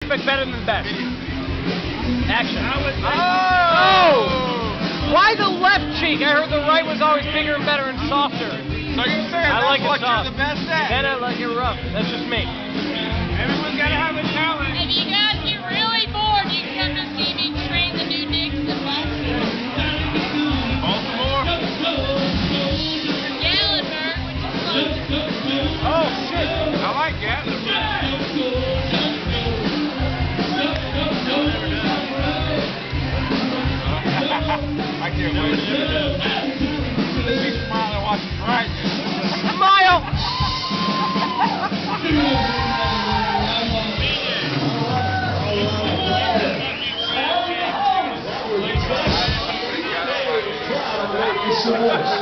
expect better than the best. Action. Oh! Why the left cheek? I heard the right was always bigger and better and softer. So you say I like what it soft. you're the best at? Then I like it rough. That's just me. Everyone's got to have a talent. If you guys get really bored, you can come to see me train the new dicks in Baltimore. Baltimore? Gatlinburg, which is close. Oh, shit. I like Gatlinburg. I can't wait. Be smiling and watch it right now. Smile! Thank you so much.